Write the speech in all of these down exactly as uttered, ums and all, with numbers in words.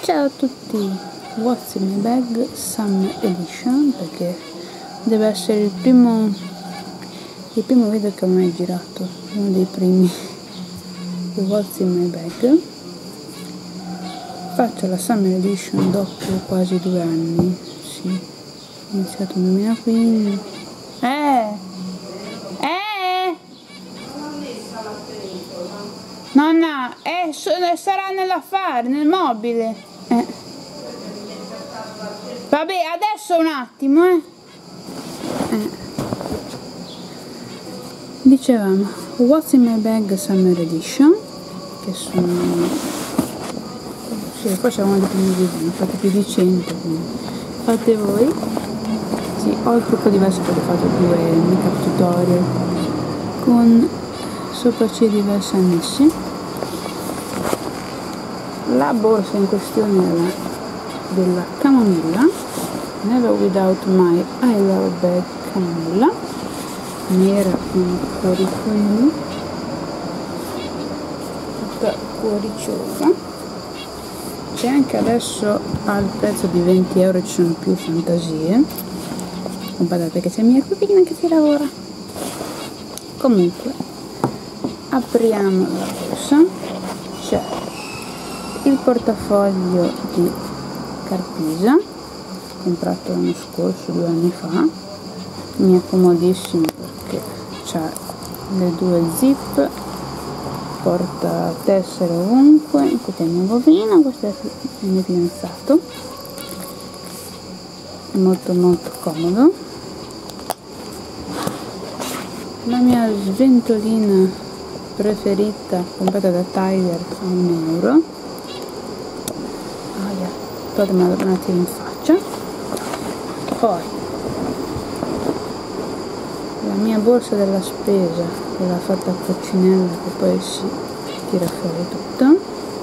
Ciao a tutti, What's in my bag Summer Edition, perché deve essere il primo il primo video che ho mai girato, uno dei primi di What's in my bag. Faccio la Summer Edition dopo quasi due anni, sì, ho iniziato nel duemilaquindici. Eh! Eh! Nonna, eh, sarà nell'affare, nel mobile. Eh. Vabbè, adesso un attimo, eh. eh. Dicevamo, What's in my bag Summer Edition, che sono... sì, poi c'è uno dei primi video, fate più di cento, quindi fate voi. Sì, ho il trucco diverso perché ho fatto due make-up tutorial con sopracciglia diverse annessi. La borsa in questione è la della camomilla, Never Without My I Love Bag Camomilla, nera con cuoricini, tutta cuoriciosa. C'è anche adesso al prezzo di venti euro, ci sono più fantasie. Guardate che c'è mia cugina che si lavora. Comunque apriamo la borsa, c'è il portafoglio di Carpisa, comprato l'anno scorso, due anni fa. Mi è comodissimo perché c'ha le due zip, porta tessere ovunque. Questo è il mio bovino, questo è il mio fidanzato, è molto molto comodo. La mia sventolina preferita, comprata da Tiger a un euro. Oh yeah. Togliamela un attimo in faccia. Poi la mia borsa della spesa, quella fatta a coccinella che poi si tira fuori tutto.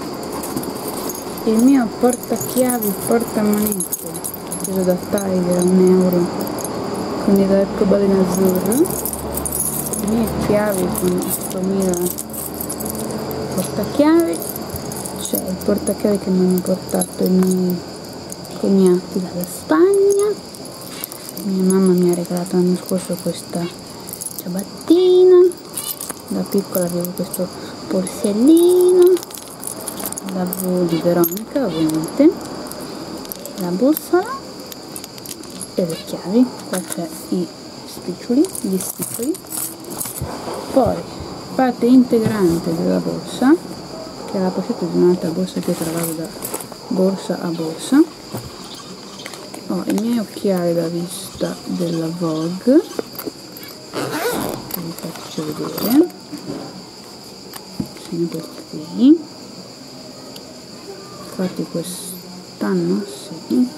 Il mio portachiavi portamonete preso da Tiger a un euro con il arcobaleno azzurro. Le mie chiavi con ottomila portachiavi. C'è il portachiavi che mi hanno portato i miei cognati dalla Spagna. Mia mamma mi ha regalato l'anno scorso questa ciabattina, da piccola avevo questo borsellino, la V di Veronica ovviamente, la bussola e le chiavi. Qua c'è i spiccioli, gli spiccioli. Poi parte integrante della borsa, che è la pochetta di un'altra borsa che ho trovato da borsa a borsa. Ho i miei occhiali da vista della Vogue, che vi faccio vedere, sono questi qui, fatti quest'anno, sì.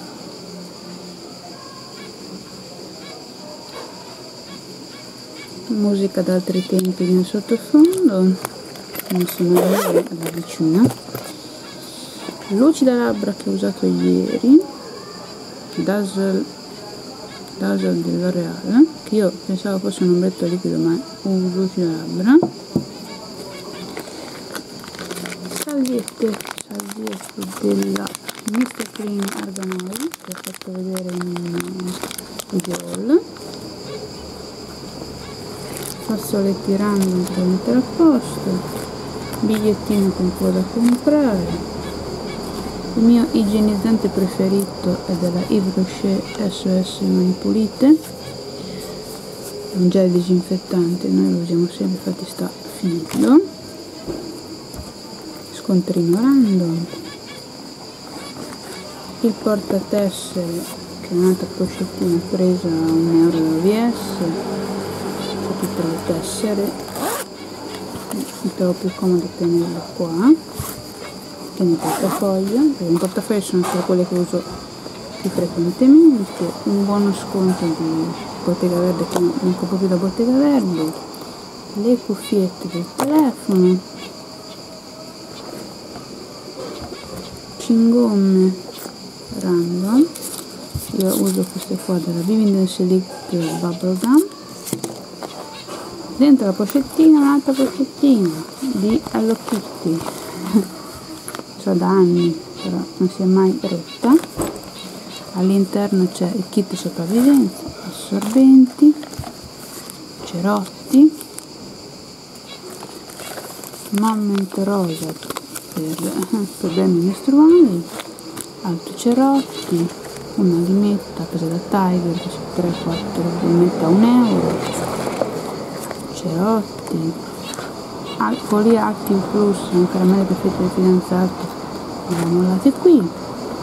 Musica d'altri tempi nel sottofondo, come sono io da vicino. Luci da labbra che ho usato ieri, Dazzle, Dazzle di L'Oreal, che io pensavo fosse un ombretto liquido ma è un luci da labbra. Salviette, salviette della mister Clean Argan Oil, che ho fatto vedere in un video haul. Fazzoletti random per mettere a posto, bigliettino con quello da comprare. Il mio igienizzante preferito è della Yves Rocher S O S Mani Pulite, è un gel disinfettante, noi lo usiamo sempre, infatti sta finendo. Scontrino random, il portatessere che è un'altra pochettina presa a un euro da O V S, tutte le tessere, mi trovo più comodo tenerlo qua che nel portafoglio, perché in portafoglio sono solo quelle che uso più frequentemente. Un buono sconto di Bottega Verde che non compro più da Bottega Verde, le cuffiette del telefono, cingomme random, io uso queste qua della Vivian Select Bubble Gum. Dentro la pochettina un'altra pochettina di Hello Kitty, so da anni. però non si è mai rotta. All'interno c'è il kit sopravvivenza, assorbenti, cerotti, Moment rosa per problemi mestruali, altri cerotti, una limetta presa da Tiger che su tre quattro limetta un euro, cerotti, alcoli Active Plus, caramelle perfette del fidanzato, le mollate qui,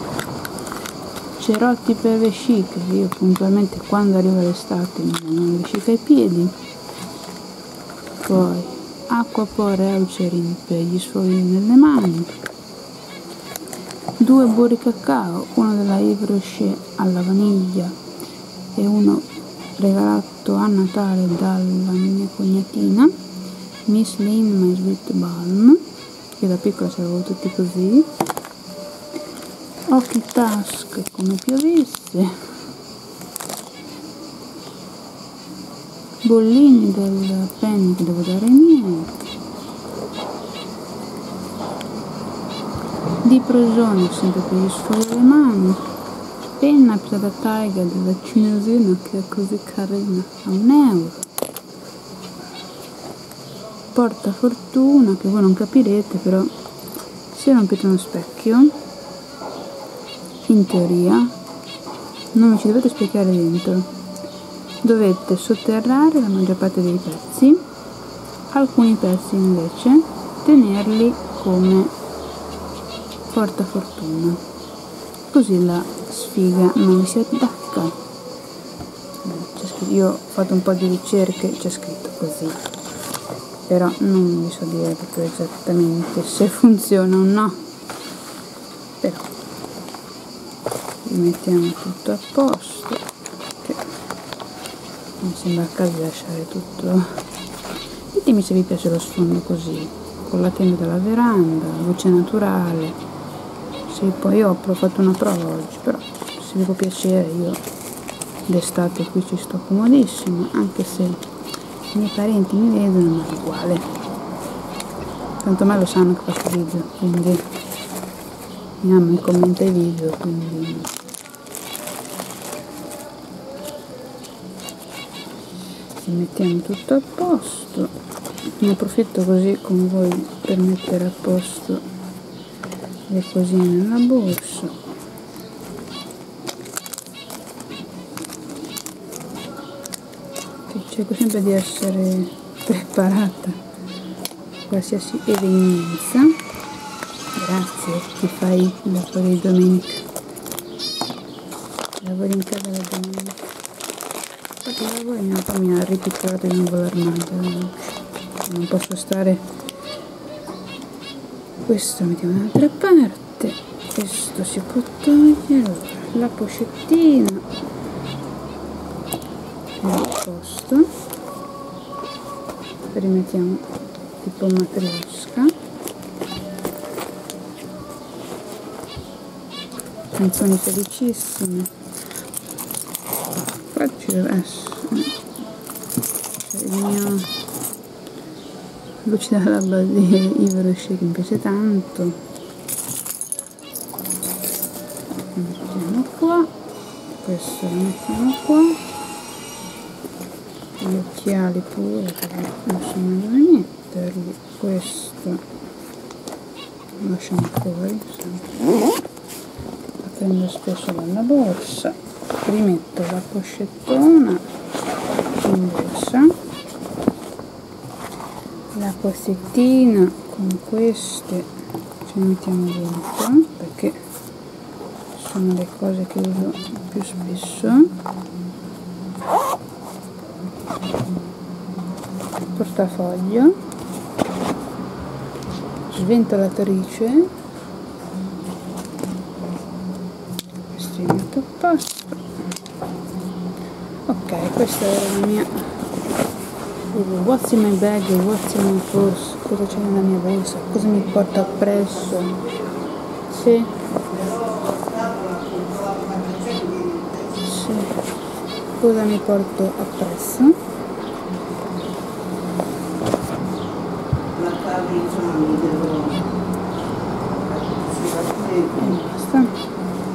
cerotti per vesciche, io puntualmente quando arriva l'estate mi danno le vesciche ai piedi, poi Aquaphor Eucerin per gli sfoghi nelle mani, due burri cacao, uno della Yves Rocher alla vaniglia e uno regalato a Natale dalla mia cognatina, Miss Lynn My Sweet Balm, che da piccola ce l'avevo tutti così, occhi task come piovesse, bollini del pen che devo dare ai miei, di prosone sempre per gli sfoghi alle mani, penna presa da Tiger della cinesina che è così carina a un euro, porta fortuna che voi non capirete, però se rompete uno specchio in teoria non mi ci dovete specchiare dentro, dovete sotterrare la maggior parte dei pezzi, alcuni pezzi invece tenerli come portafortuna, così la sfiga non vi si attacca. Io ho fatto un po' di ricerche, c'è scritto così, però non vi so dire proprio esattamente se funziona o no, però mettiamo tutto a posto, che mi sembra il caso di lasciare tutto. Ditemi se vi piace lo sfondo così, con la tenda della veranda, luce naturale. Se poi io ho fatto una prova oggi, però se vi può piacere, io d'estate qui ci sto comodissimo, anche se i miei parenti mi vedono, ma è uguale, tanto me lo sanno che faccio video, quindi mi amo e commenta i video, quindi mettiamo tutto a posto. Ne approfitto così con voi per mettere a posto le cosine nella borsa. Che cerco sempre di essere preparata a qualsiasi evenienza. Grazie, ti fai lavori di domenica, lavori in casa la domenica. Infatti il lavoro mia mamma mi ha ripiccolato il nuovo armadio, non posso stare. Questo lo mettiamo da un'altra parte, questo si può togliere, allora, la pochettina è a posto, rimettiamo tipo matriosca, canzoni felicissime, qua ci deve essere il mio luce dall'alba di Yves Rocher che mi piace tanto, lo mettiamo qua, questo lo mettiamo qua, gli occhiali pure che non so dove metterli, questo lo lasciamo fuori, sempre. La prendo spesso dalla borsa, rimetto la pochettona in borsa, la corsettina con queste ce le mettiamo dentro perché sono le cose che uso più spesso, portafoglio, sventolatrice, questo è metto a posto. Ok, questa era la mia what's in my bag, what's in my purse, cosa c'è nella mia borsa, cosa mi porto appresso, sì, sì, cosa mi porto appresso, basta.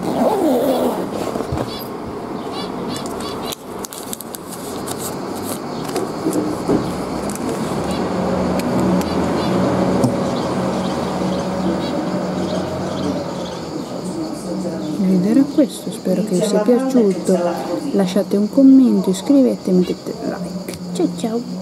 Il video era questo, spero che vi sia piaciuto, lasciate un commento, iscrivetevi e mettete like. Ciao ciao!